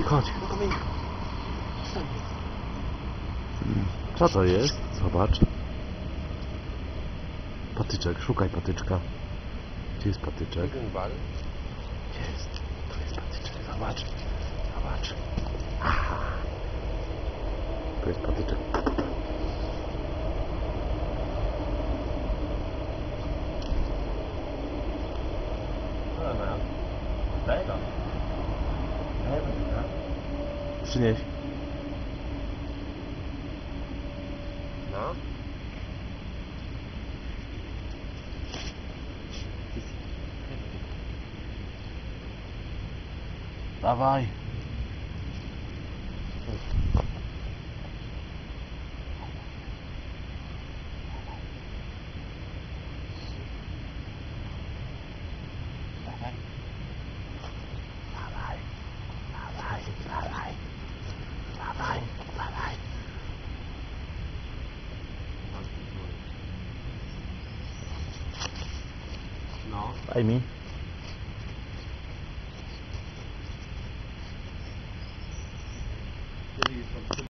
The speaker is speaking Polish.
Mati, chodź. Co to jest? Zobacz. Patyczek, szukaj patyczka. Gdzie jest patyczek? Jest. To jest patyczek, zobacz. Zobacz. Aha. To jest patyczek. Przynieś. No. Dawaj. Dawaj. Dawaj. Dawaj. Dawaj. Dawaj. Dawaj. No. Daj mi.